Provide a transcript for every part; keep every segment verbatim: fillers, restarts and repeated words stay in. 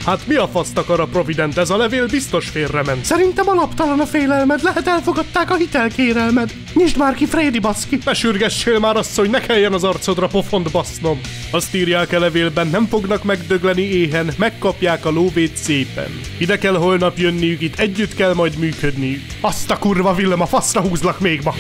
Hát mi a faszt akar a Provident? Ez a levél biztos félrement. Szerintem alaptalan a félelmed, lehet elfogadták a hitelkérelmed. Nyisd már ki, Freddy, baszki. Ne sürgessél már azt, hogy ne kelljen az arcodra pofont basznom. Azt írják a levélben, nem fognak megdögleni éhen, megkapják a lóvét szépen. Ide kell holnap jönniük, itt együtt kell majd működniük. Azt a kurva Vilma, faszra húzlak még ma.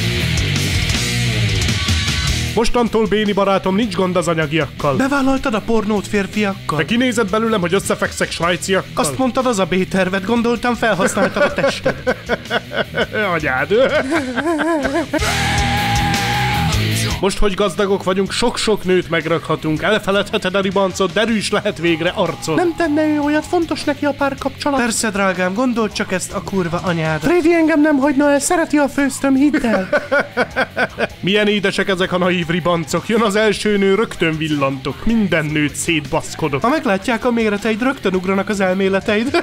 Mostantól, Béni barátom, nincs gond az anyagiakkal. Bevállaltad a pornót férfiakkal? Te kinézed belőlem, hogy összefekszek svájciakkal? Azt mondtad, az a B-tervet, gondoltam, felhasználtad a tested. Anyád. Most, hogy gazdagok vagyunk, sok-sok nőt megrakhatunk. Elfeledheted a ribancot, derűs lehet végre arcod. Nem tenne ő olyat, fontos neki a párkapcsolat? Persze, drágám, gondold csak ezt a kurva anyád. Freddy engem nem hagyna el, szereti a főztöm, hidd el. Milyen édesek ezek a naív ribancok. Jön az első nő, rögtön villantok. Minden nőt szétbaszkodok. Ha meglátják a méreteid, rögtön ugranak az elméleteid.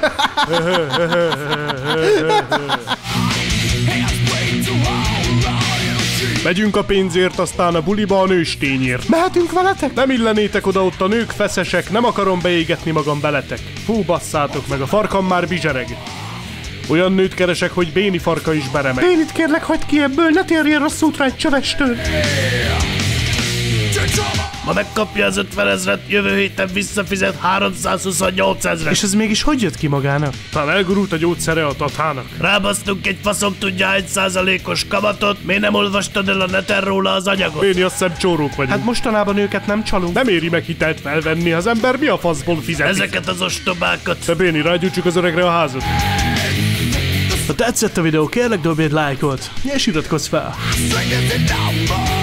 Megyünk a pénzért, aztán a buliba a nőstényért. Mehetünk veletek? Nem illenétek oda, ott a nők feszesek, nem akarom beégetni magam veletek. Fú, basszátok meg, a farkam már bizsereg. Olyan nőt keresek, hogy Béni farka is beremeg. Bénit kérlek, hagyd ki ebből, ne térjél rossz útra egy csövestől. Ma megkapja az ötven ezret, jövő héten visszafizet háromszázhuszonnyolc ezret. És ez mégis hogy jött ki magának? Talán elgurult a gyógyszere a tatának. Rábasztunk egy faszom tudja egy százalékos kamatot, miért nem olvastad el a neten róla az anyagot? Béni, azt hiszem csórók vagyunk. Hát mostanában őket nem csalunk. Nem éri meg hitelt felvenni, az ember mi a faszból fizet? Ezeket az ostobákat. Te Béni, rágyújtsuk az öregre a házat. Ha tetszett a videó, kérlek dobj egy lájkot, és iratkozz fel.